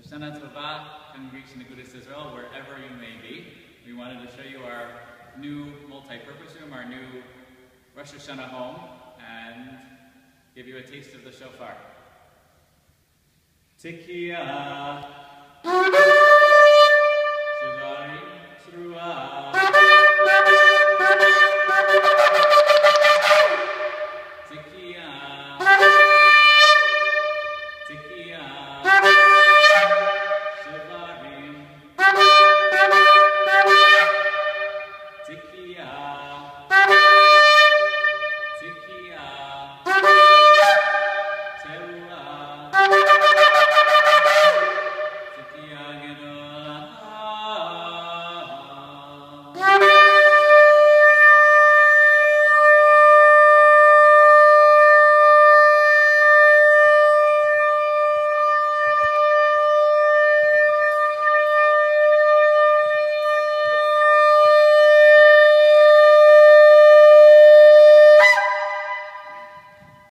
Shana Tovah, congregation Agudas Israel, wherever you may be. We wanted to show you our new multi-purpose room, our new Rosh Hashanah home, and give you a taste of the shofar. Tikiyah.